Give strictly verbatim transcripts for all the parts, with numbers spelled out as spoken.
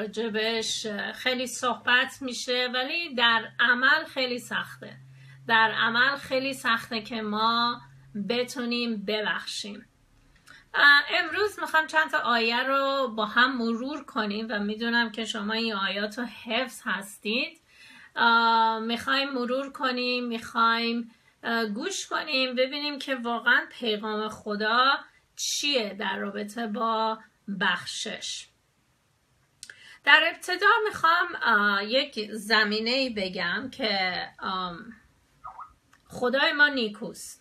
راجبش خیلی صحبت میشه ولی در عمل خیلی سخته. در عمل خیلی سخته که ما بتونیم ببخشیم. امروز میخوام چند تا آیه رو با هم مرور کنیم و میدونم که شما این آیات رو حفظ هستید. میخوایم مرور کنیم، میخوایم گوش کنیم، ببینیم که واقعا پیغام خدا چیه در رابطه با بخشش. در ابتدا میخوام یک زمینه‌ای بگم که خدای ما نیکوست.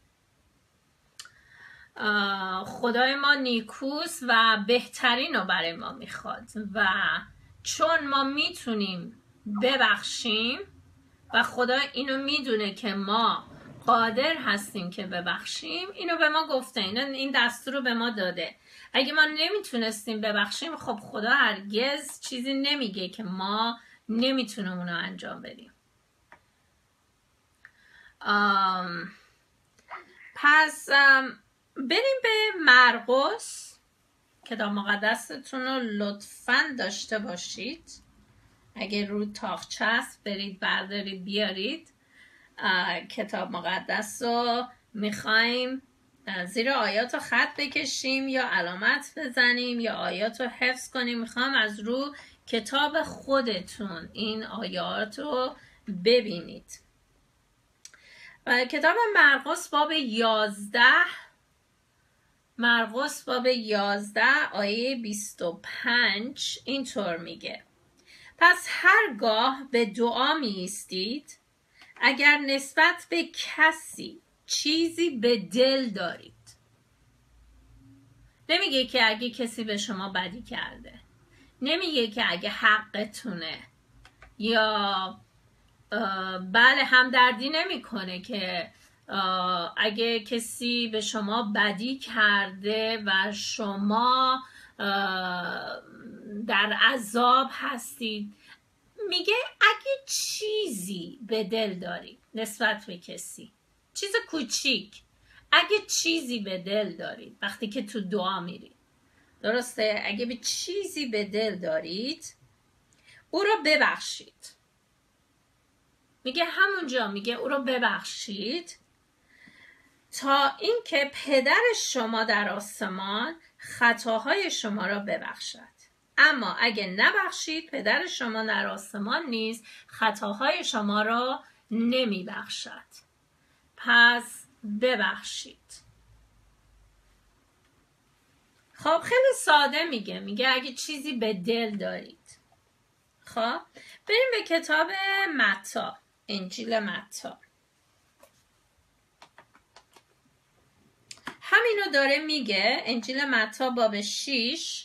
خدای ما نیکوست و بهترین رو برای ما میخواد و چون ما میتونیم ببخشیم و خدا اینو میدونه که ما قادر هستیم که ببخشیم، اینو به ما گفته، این دستور رو به ما داده. اگه ما نمیتونستیم ببخشیم، خب خدا هرگز چیزی نمیگه که ما نمیتونیم اونو انجام بدیم. آم پس آم بریم به مرقس. کتاب مقدستون رو لطفاً داشته باشید. اگه رو تاقچه است برید بردارید بیارید. کتاب مقدس رو میخوایم زیر آیات رو خط بکشیم یا علامت بزنیم یا آیات رو حفظ کنیم. میخوام از رو کتاب خودتون این آیات رو ببینید. و کتاب مرقس باب یازده، مرقس باب یازده آیه بیست و پنج اینطور میگه: پس هرگاه به دعا می ایستید، اگر نسبت به کسی چیزی به دل دارید. نمیگه که اگه کسی به شما بدی کرده، نمیگه که اگه حقتونه، یا بله همدردی نمیکنه که اگه کسی به شما بدی کرده و شما در عذاب هستید. میگه اگه چیزی به دل دارید نسبت به کسی، چیز کوچیک، اگه چیزی به دل دارید وقتی که تو دعا میرید، درسته؟ اگه به چیزی به دل دارید او رو ببخشید. میگه همونجا میگه او رو ببخشید تا اینکه پدر شما در آسمان خطاهای شما را ببخشد. اما اگه نبخشید پدر شما در آسمان نیز خطاهای شما را نمی بخشد. پس ببخشید. خب خیلی ساده میگه، میگه اگه چیزی به دل دارید. خب بریم به کتاب متی، انجیل متی. همینو داره میگه. انجیل متی باب شش،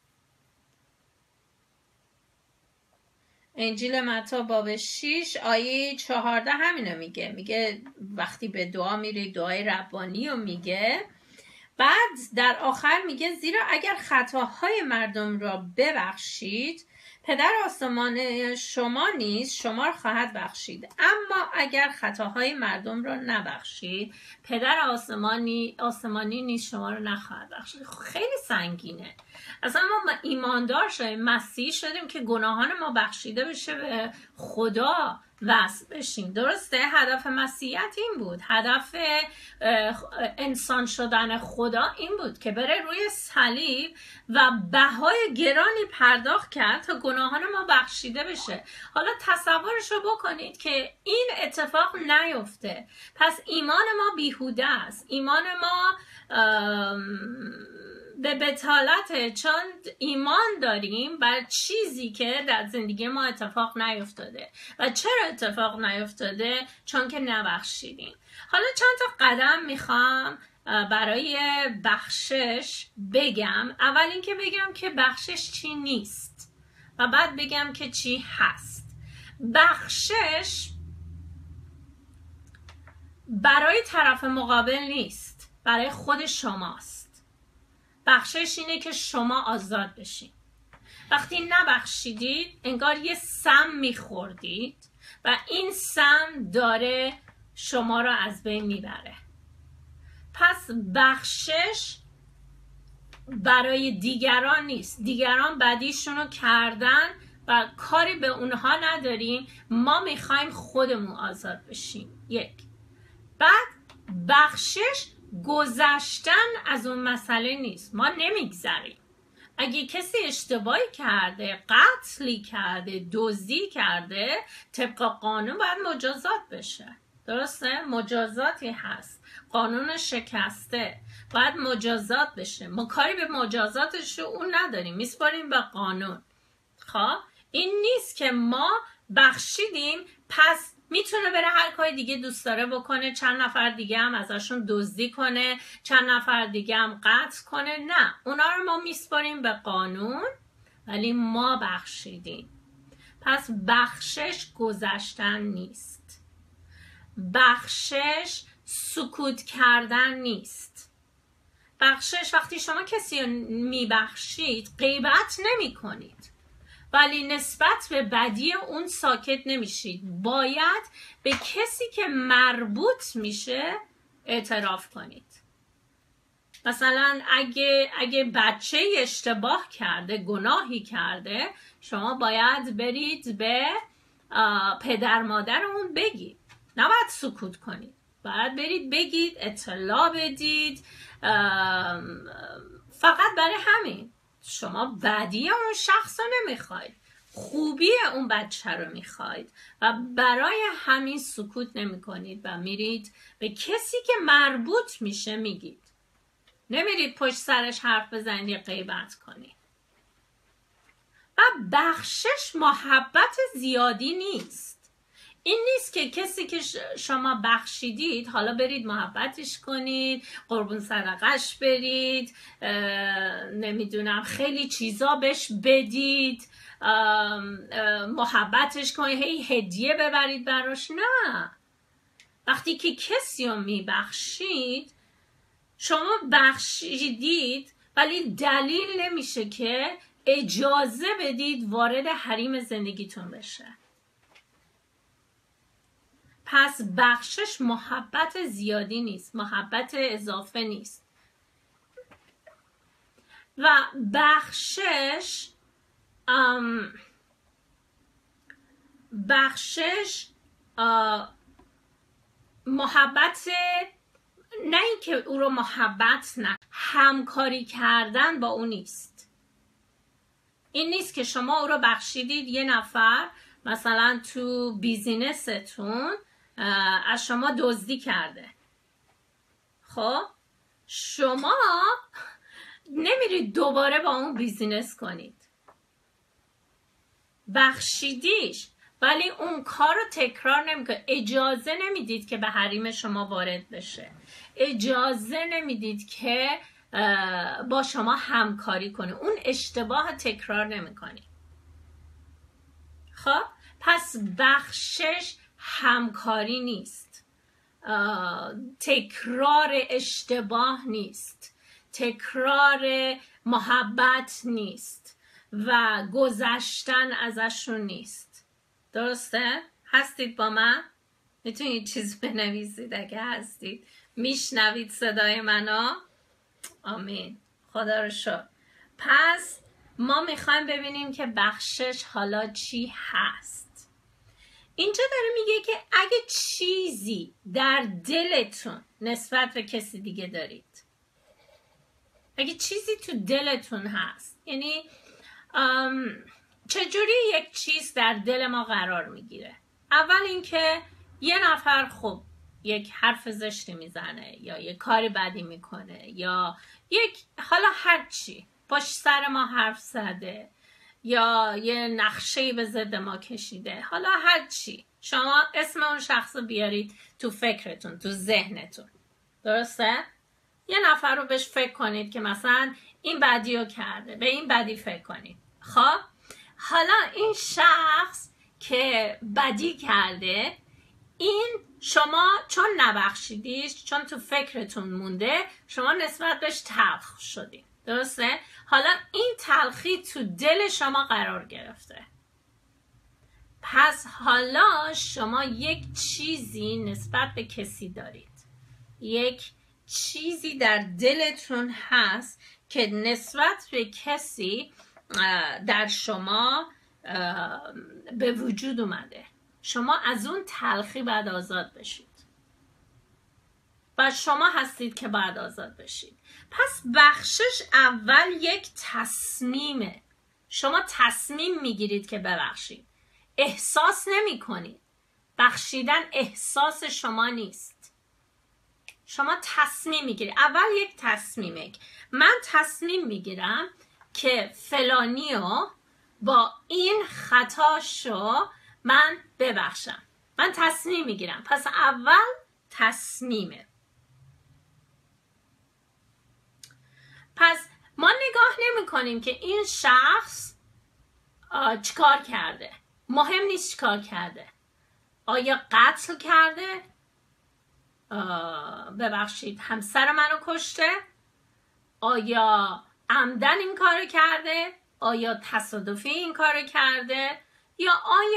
انجیل متی باب شش آیه چهارده همینو میگه. میگه وقتی به دعا میری دعای ربانی رو میگه. بعد در آخر میگه زیرا اگر خطاهای مردم را ببخشید پدر آسمان شما نیز شما را خواهد بخشید. اما اگر خطاهای مردم را نبخشید پدر آسمانی آسمانی نیز شما را نخواهد بخشید. خیلی سنگینه. اصلا ما ایماندار شدیم، مسیحی شدیم که گناهان ما بخشیده بشه، به خدا وصل بشیم. درسته؟ هدف مسیحیت این بود، هدف انسان شدن خدا این بود که بره روی صلیب و بهای گرانی پرداخت کرد تا گناهان ما بخشیده بشه. حالا تصورش رو بکنید که این اتفاق نیفته، پس ایمان ما بیهوده است. ایمان ما به بطالته، چون ایمان داریم بر چیزی که در زندگی ما اتفاق نیفتاده. و چرا اتفاق نیفتاده؟ چون که نبخشیدیم. حالا چند تا قدم میخوام برای بخشش بگم. اول اینکه بگم که بخشش چی نیست و بعد بگم که چی هست. بخشش برای طرف مقابل نیست، برای خود شماست. بخشش اینه که شما آزاد بشین. وقتی نبخشیدید انگار یه سم میخوردید و این سم داره شما را از بین میبره. پس بخشش برای دیگران نیست. دیگران بدیشونو کردن و کاری به اونها نداریم. ما میخوایم خودمون آزاد بشیم. یک. بعد بخشش گذشتن از اون مسئله نیست. ما نمیگذریم. اگه کسی اشتباهی کرده، قتلی کرده، دزدی کرده، طبق قانون باید مجازات بشه. درسته؟ مجازاتی هست. قانون شکسته باید مجازات بشه. ما کاری به مجازاتش رو اون نداریم، میسپاریم به قانون. خب این نیست که ما بخشیدیم پس میتونه بره هر کاری دیگه دوست داره بکنه، چند نفر دیگه هم ازشون دزدی کنه، چند نفر دیگه هم قتل کنه. نه، اونا رو ما میسپاریم به قانون، ولی ما بخشیدیم. پس بخشش گذشتن نیست. بخشش سکوت کردن نیست. بخشش وقتی شما کسی رو میبخشید غیبت نمی کنید، ولی نسبت به بدی اون ساکت نمیشید. باید به کسی که مربوط میشه اعتراف کنید. مثلا اگه اگه بچه اشتباه کرده، گناهی کرده، شما باید برید به پدر مادر اون بگید. نباید سکوت کنید. باید برید بگید، اطلاع بدید. فقط برای همین شما بدی اون شخص رو نمیخواید، خوبی اون بچه رو میخواید و برای همین سکوت نمی کنید و میرید به کسی که مربوط میشه میگید. نمیرید پشت سرش حرف بزنید یا غیبت کنید. و بخشش محبت زیادی نیست. این نیست که کسی که شما بخشیدید حالا برید محبتش کنید، قربون صدقش برید، نمیدونم خیلی چیزا بهش بدید، محبتش کنید، هی هدیه ببرید براش. نه، وقتی که کسی رو میبخشید، شما بخشیدید ولی دلیل نمیشه که اجازه بدید وارد حریم زندگیتون بشه. پس بخشش محبت زیادی نیست، محبت اضافه نیست. و بخشش ام بخشش محبت، نه اینکه او رو محبت نه، همکاری کردن با او نیست. این نیست که شما او رو بخشیدید، یه نفر مثلا تو بیزینستون از شما دزدی کرده، خب شما نمیرید دوباره با اون بیزینس کنید. بخشیدیش ولی اون کار رو تکرار نمیکنه. اجازه نمیدید که به حریم شما وارد بشه. اجازه نمیدید که با شما همکاری کنه. اون اشتباه تکرار نمیکنی. خب پس بخشش همکاری نیست، تکرار اشتباه نیست، تکرار محبت نیست و گذشتن ازشون نیست. درسته؟ هستید با من؟ میتونید چیز بنویسید اگه هستید. میشنوید صدای منو؟ آمین. خدا رو شکر. پس ما میخوایم ببینیم که بخشش حالا چی هست. اینجا داره میگه که اگه چیزی در دلتون نسبت به کسی دیگه دارید، اگه چیزی تو دلتون هست، یعنی چجوری یک چیز در دل ما قرار میگیره؟ اول اینکه یه نفر خب یک حرف زشتی میزنه یا یک کاری بدی میکنه یا یک حالا هر چی پشت سر ما حرف زده یا یه نقشه‌ای به ضد ما کشیده، حالا هر چی، شما اسم اون شخص رو بیارید تو فکرتون، تو ذهنتون. درسته؟ یه نفر رو بهش فکر کنید که مثلا این بدی رو کرده، به این بدی فکر کنید. خب حالا این شخص که بدی کرده، این شما چون نبخشیدیش، چون تو فکرتون مونده، شما نسبت بهش تلخ شدید. درسته؟ حالا این تلخی تو دل شما قرار گرفته. پس حالا شما یک چیزی نسبت به کسی دارید، یک چیزی در دلتون هست که نسبت به کسی در شما به وجود اومده. شما از اون تلخی باید آزاد بشید و شما هستید که باید آزاد بشید. پس بخشش اول یک تصمیمه. شما تصمیم میگیرید که ببخشید. احساس نمی کنید. بخشیدن احساس شما نیست. شما تصمیم میگیرید. اول یک تصمیمه. من تصمیم میگیرم که فلانیو با این خطاشو من ببخشم. من تصمیم میگیرم. پس اول تصمیمه. پس ما نگاه نمی کنیم که این شخص چیکار کرده. مهم نیست چیکار کرده. آیا قتل کرده؟ ببخشید همسر منو کشته؟ آیا عمدن این کارو کرده؟ آیا تصادفی این کارو کرده؟ یا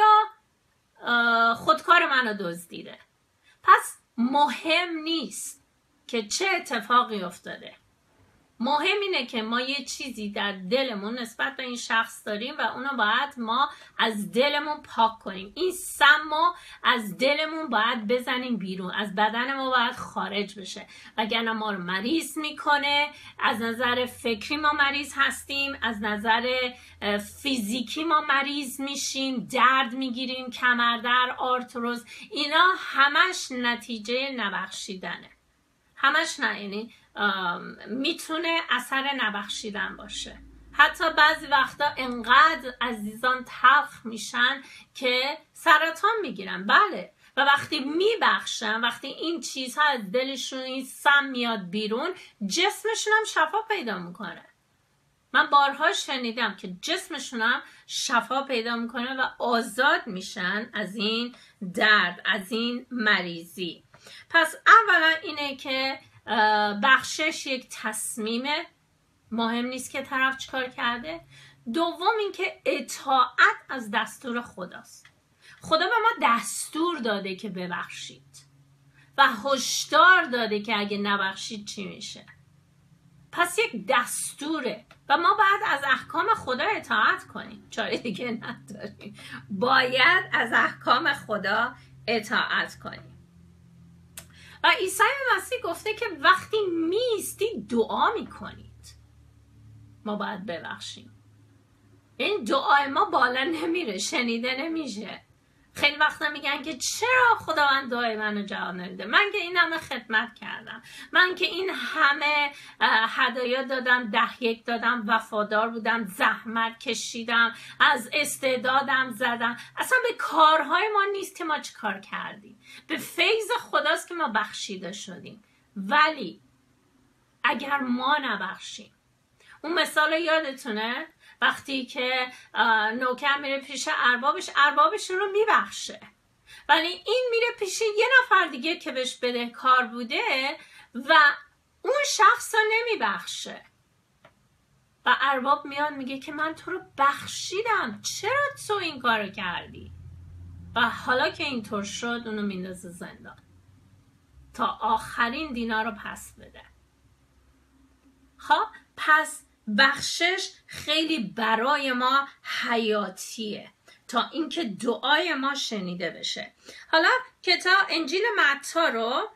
آیا خودکار منو دزدیده؟ پس مهم نیست که چه اتفاقی افتاده. مهم اینه که ما یه چیزی در دلمون نسبت به این شخص داریم و اونو باید ما از دلمون پاک کنیم. این سمو از دلمون باید بزنیم بیرون، از بدن ما باید خارج بشه، وگرنه ما رو مریض میکنه. از نظر فکری ما مریض هستیم، از نظر فیزیکی ما مریض میشیم، درد میگیریم، کمردرد، آرتروز. اینا همش نتیجه نبخشیدنه. همش نه، یعنی میتونه اثر نبخشیدن باشه. حتی بعضی وقتا انقدر عزیزان تلخ میشن که سرطان میگیرن. بله. و وقتی میبخشن، وقتی این چیزها از دلشون، این سم میاد بیرون، جسمشون هم شفا پیدا میکنه. من بارها شنیدم که جسمشون هم شفا پیدا میکنه و آزاد میشن از این درد، از این مریضی. پس اولا اینه که بخشش یک تصمیمه. مهم نیست که طرف چیکار کرده. دوم این که اطاعت از دستور خداست. خدا به ما دستور داده که ببخشید و هشدار داده که اگه نبخشید چی میشه. پس یک دستوره و ما باید از احکام خدا اطاعت کنیم. چاره دیگه نداریم. باید از احکام خدا اطاعت کنیم. و عیسی مسیح گفته که وقتی میستی دعا میکنید ما باید ببخشیم. این دعای ما بالا نمیره، شنیده نمیشه. خیلی وقتا میگن که چرا خداوند دعای منو جواب نمیده؟ من که این همه خدمت کردم، من که این همه هدایا دادم، ده یک دادم، وفادار بودم، زحمت کشیدم، از استعدادم زدم. اصلا به کارهای ما نیست که ما چه کار کردیم، به فیض خداست که ما بخشیده شدیم. ولی اگر ما نبخشیم، اون مثال یادتونه وقتی که نوکر میره پیش اربابش، اربابش رو میبخشه، ولی این میره پیش یه نفر دیگه که بهش بدهکار بوده و اون شخص رو نمیبخشه و ارباب میاد میگه که من تو رو بخشیدم، چرا تو این کارو کردی؟ و حالا که اینطور شد اونو میندازه زندان تا آخرین دینار رو پس بده. خب پس بخشش خیلی برای ما حیاتیه تا اینکه دعای ما شنیده بشه. حالا کتاب انجیل متی رو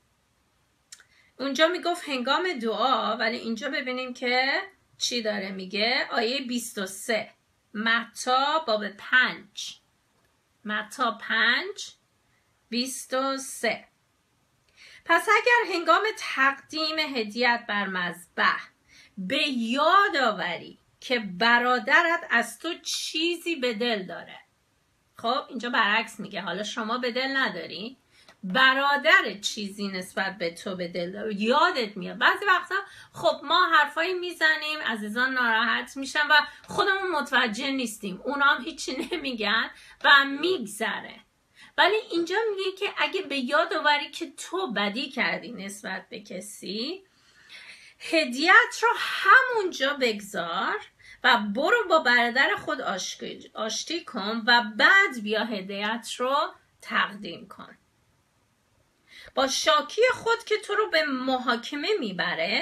اونجا میگفت هنگام دعا، ولی اینجا ببینیم که چی داره میگه. آیه بیست و سه متی باب پنج، متی پنج بیست و سه. پس اگر هنگام تقدیم هدیت بر مذبح به یاد آوری که برادرت از تو چیزی به دل داره. خب اینجا برعکس میگه، حالا شما به دل نداری، برادر چیزی نسبت به تو به دل داره، یادت میاد. بعضی وقتا خب ما حرفایی میزنیم، عزیزان ناراحت میشن و خودمون متوجه نیستیم، اونا هم هیچی نمیگن و میگذره. ولی اینجا میگه که اگه به یاد آوری که تو بدی کردی نسبت به کسی، هدیت رو همونجا بگذار و برو با برادر خود آشتی کن و بعد بیا هدیت رو تقدیم کن. با شاکی خود که تو رو به محاکمه میبره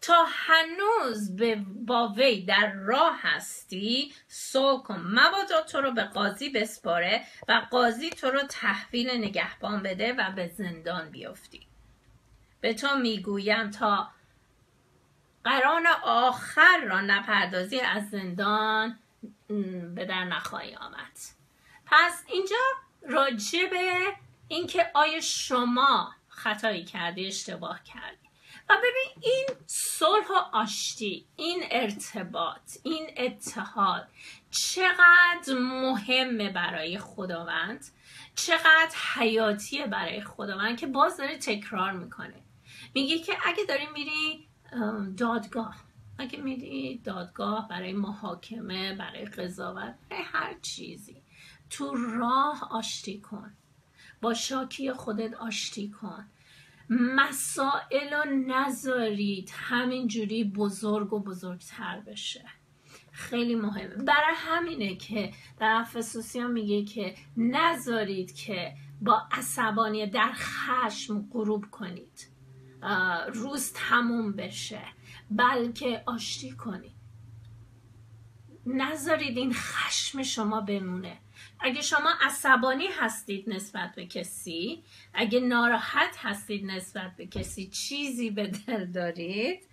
تا هنوز به با وی در راه هستی صلح کن، مبادا تو رو به قاضی بسپاره و قاضی تو رو تحویل نگهبان بده و به زندان بیفتی. به تو میگویم تا قران آخر را نپردازی از زندان به در نخواهی آمد. پس اینجا راجع به اینکه آیا شما خطایی کردی، اشتباه کردی. و ببین این صلح و آشتی، این ارتباط، این اتحاد چقدر مهمه برای خداوند، چقدر حیاتیه برای خداوند که باز داره تکرار میکنه. میگه که اگه داری میری دادگاه، اگه میری دادگاه برای محاکمه، برای قضاوت، برای هر چیزی، تو راه آشتی کن، با شاکی خودت آشتی کن، مسائل رو نذارید همینجوری بزرگ و بزرگتر بشه. خیلی مهمه. برای همینه که در افسوسیان میگه که نذارید که با عصبانی در خشم غروب کنید، روز تموم بشه، بلکه آشتی کنید. نذارید این خشم شما بمونه. اگه شما عصبانی هستید نسبت به کسی، اگه ناراحت هستید نسبت به کسی، چیزی به دل دارید،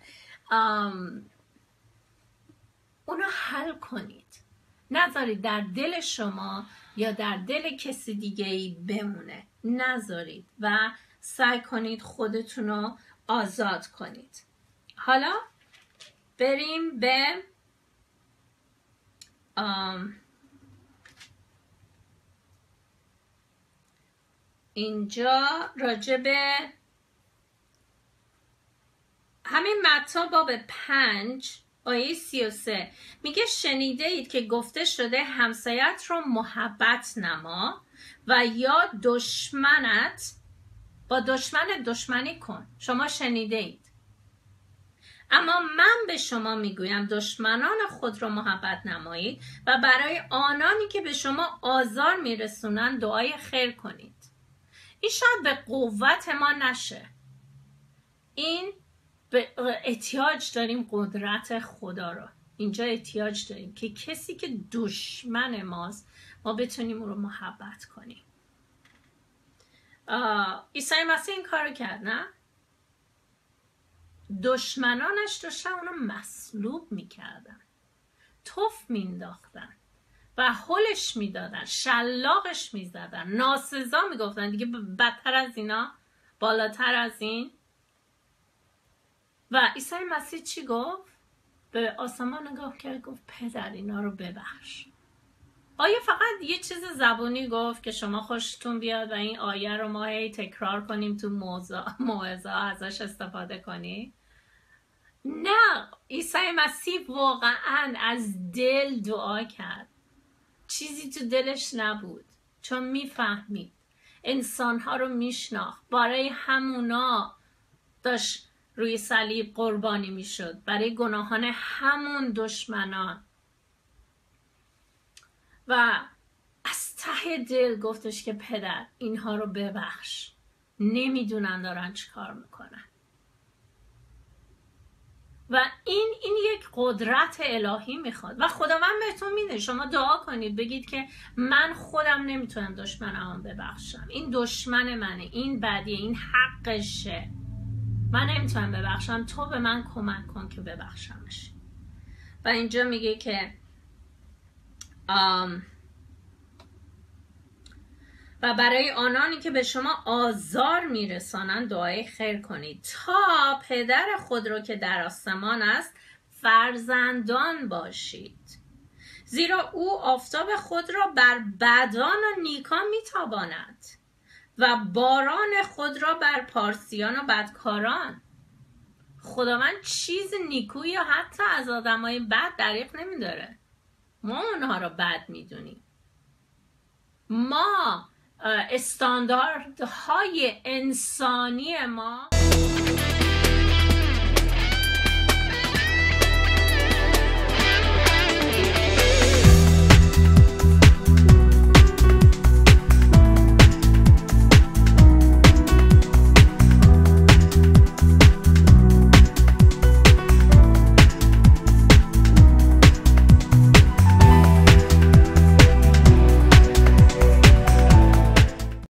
اونو حل کنید. نذارید در دل شما یا در دل کسی دیگه ای بمونه. نذارید و سعی کنید خودتونو آزاد کنید. حالا بریم به آم اینجا راجع به همین متی باب پنج آیه سی و سه میگه شنیده اید که گفته شده همسایت رو محبت نما و یا دشمنت با دشمن دشمنی کن. شما شنیده اید، اما من به شما میگویم دشمنان خود را محبت نمایید و برای آنانی که به شما آزار میرسونن دعای خیر کنید. این شاید به قوت ما نشه، این به احتیاج داریم قدرت خدا رو. اینجا احتیاج داریم که کسی که دشمن ماست ما بتونیم اون رو محبت کنیم. عیسی مسیح این کارو کرد، نه؟ دشمنانش داشتن اونو مصلوب میکردن، تف مینداختن و هلش میدادن، شلاقش میزدن، ناسزا میگفتن. دیگه بدتر از اینا، بالاتر از این. و عیسی مسیح چی گفت؟ به آسمان نگاه کرد، گفت پدر اینا رو ببخش. آیا فقط یه چیز زبونی گفت که شما خوشتون بیاد و این آیه رو ما هی تکرار کنیم تو موعظه ازش استفاده کنی؟ نه، عیسی مسیح واقعا از دل دعا کرد. چیزی تو دلش نبود، چون میفهمید انسانها رو میشناخت. برای همونا داشت روی صلیب قربانی میشد، برای گناهان همون دشمنان. و از ته دل گفتش که پدر اینها رو ببخش، نمیدونن دارن چی کار میکنن. و این این یک قدرت الهی میخواد و خداوند بهتون میده. شما دعا کنید، بگید که من خودم نمیتونم دشمنم ببخشم، این دشمن منه، این بدیه، این حقشه، من نمیتونم ببخشم، تو به من کمک کن که ببخشمش. و اینجا میگه که آم و برای آنانی که به شما آزار میرسانند دعای خیر کنید تا پدر خود رو که در آسمان است فرزندان باشید، زیرا او آفتاب خود را بر بدان و نیکان میتاباند و باران خود را بر پارسیان و بدکاران. خداوند چیز نیکویی یا حتی از آدمای بد دریغ نمیداره. ما اونها را بد میدونیم. ما استانداردهای انسانی ما